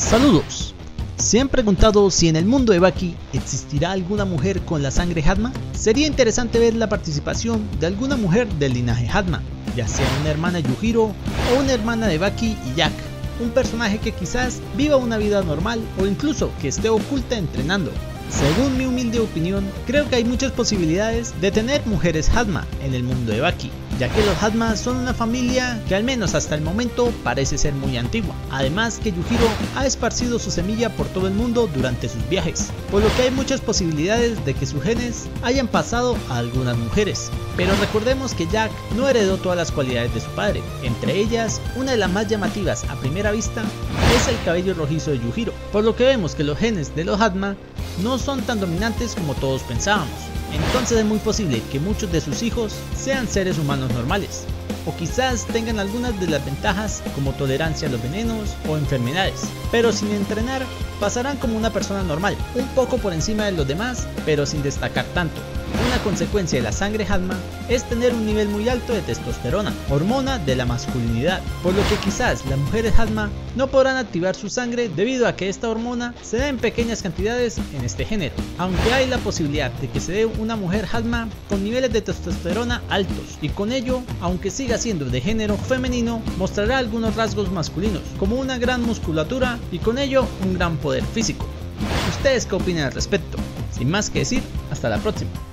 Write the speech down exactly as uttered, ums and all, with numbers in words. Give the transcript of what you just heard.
Saludos. ¿Se han preguntado si en el mundo de Baki existirá alguna mujer con la sangre Hatma? Sería interesante ver la participación de alguna mujer del linaje Hatma, ya sea una hermana de Yujiro o una hermana de Baki y Jack, un personaje que quizás viva una vida normal o incluso que esté oculta entrenando. Según mi humilde opinión, creo que hay muchas posibilidades de tener mujeres Hatma en el mundo de Baki, ya que los Hatma son una familia que al menos hasta el momento parece ser muy antigua. Además que Yujiro ha esparcido su semilla por todo el mundo durante sus viajes, por lo que hay muchas posibilidades de que sus genes hayan pasado a algunas mujeres. Pero recordemos que Jack no heredó todas las cualidades de su padre, entre ellas una de las más llamativas a primera vista es el cabello rojizo de Yujiro, por lo que vemos que los genes de los Hatma no son tan dominantes como todos pensábamos. Entonces es muy posible que muchos de sus hijos sean seres humanos normales, o quizás tengan algunas de las ventajas como tolerancia a los venenos o enfermedades, pero sin entrenar pasarán como una persona normal, un poco por encima de los demás, pero sin destacar tanto. Una consecuencia de la sangre Hatma es tener un nivel muy alto de testosterona, hormona de la masculinidad, por lo que quizás las mujeres Hatma no podrán activar su sangre debido a que esta hormona se da en pequeñas cantidades en este género, aunque hay la posibilidad de que se dé una mujer Hatma con niveles de testosterona altos, y con ello, aunque siga siendo de género femenino, mostrará algunos rasgos masculinos, como una gran musculatura y con ello un gran poder físico. ¿Ustedes qué opinan al respecto? Sin más que decir, hasta la próxima.